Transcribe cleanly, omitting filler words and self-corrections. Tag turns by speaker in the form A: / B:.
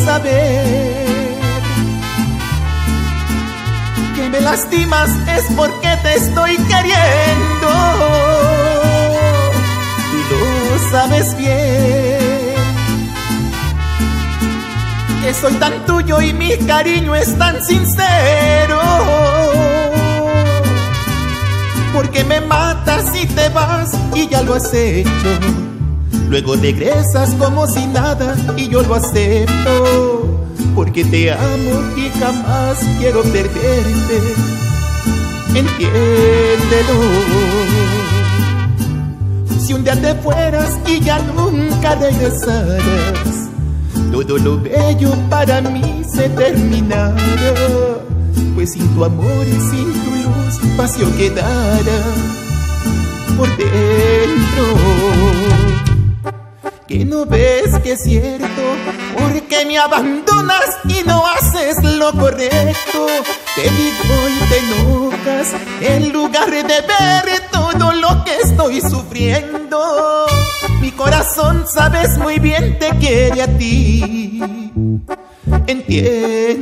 A: saber que me lastimas es porque te estoy queriendo. Tú lo sabes bien, que soy tan tuyo y mi cariño es tan sincero. Porque me matas y te vas y ya lo has hecho. Luego regresas como si nada y yo lo acepto. Porque te amo y jamás quiero perderte. Entiéndelo. Si un día te fueras y ya nunca regresaras, todo lo bello para mí se terminara. Pues sin tu amor y sin tu luz, vacío quedara por dentro. Que no ves que es cierto, porque me abandonas y no haces lo correcto. Te digo y te enojas en lugar de ver todo lo que estoy sufriendo. Mi corazón, sabes muy bien, te quiere a ti. Entiende.